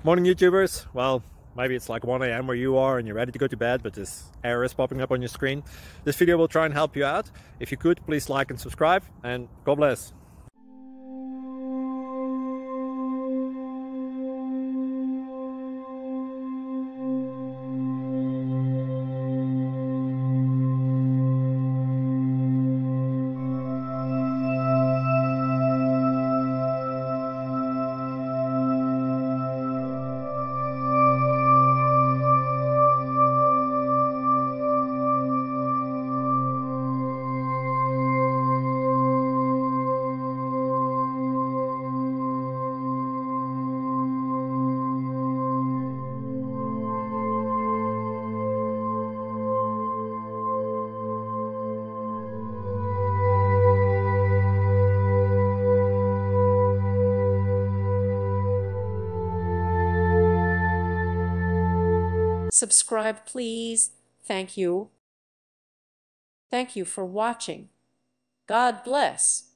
Morning YouTubers. Well, maybe it's like 1 a.m. where you are and you're ready to go to bed, but this error is popping up on your screen. This video will try and help you out. If you could, please like and subscribe, and God bless. Subscribe, please. Thank you. Thank you for watching. God bless.